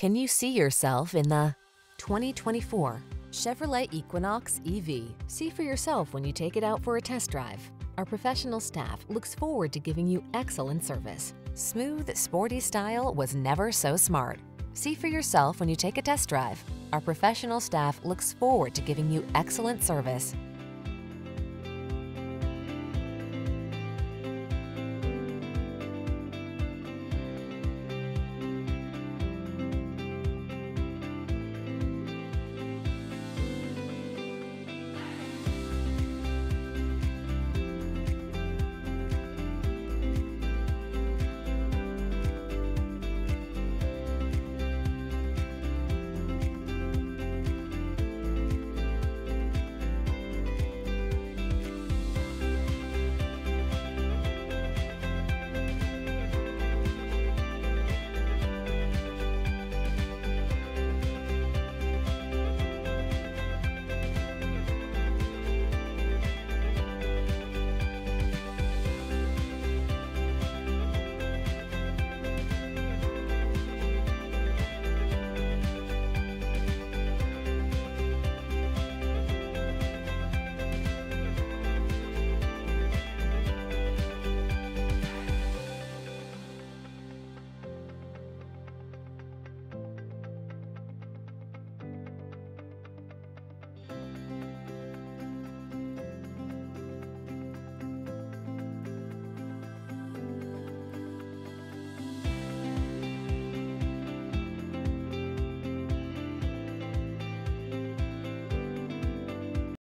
Can you see yourself in the 2024 Chevrolet Equinox EV? See for yourself when you take it out for a test drive. Our professional staff looks forward to giving you excellent service. Smooth, sporty style was never so smart. See for yourself when you take a test drive. Our professional staff looks forward to giving you excellent service.